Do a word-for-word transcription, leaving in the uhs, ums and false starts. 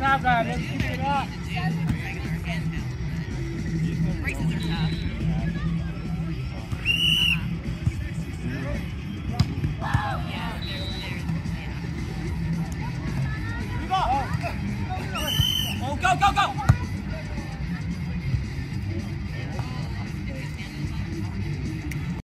job, guys. Let's keep it up. Races are tough. Yeah, they're, they're, yeah. Oh, go, go, go!